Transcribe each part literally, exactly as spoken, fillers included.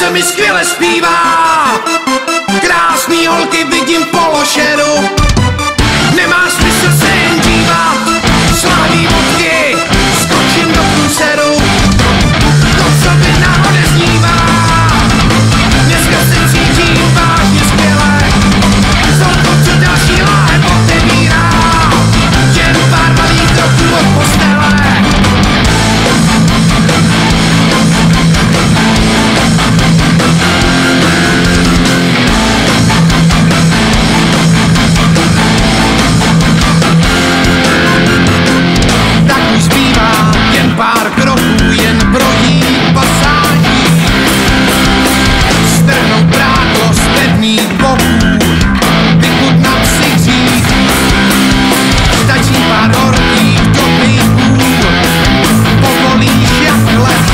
se mi skvěle zpívá, krásný holky vidím pološeru. Nemá smysl se jen dívat, sláví vodky, skočím do průseru. To, co by náhodě znívá, dneska se cítím vážně skvěle. Zolko, co další láhev otevírá, jen pár malých kroků od postele. Pár kroků jen projít pasáží, strhnout prádlo z pevných boků, vychutnat si hřích. Stačí pár horkých dopijků, povolíš jak let.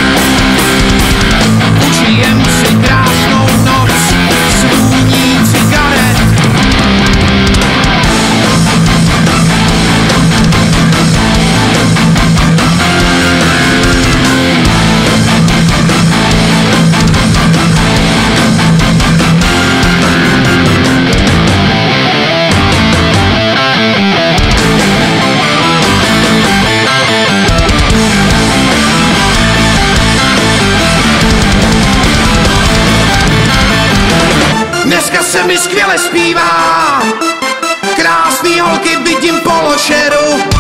Užijem si krásnou noc s vůní cigaret. Dneska se mi skvěle zpívá, krásný holky vidím pološeru.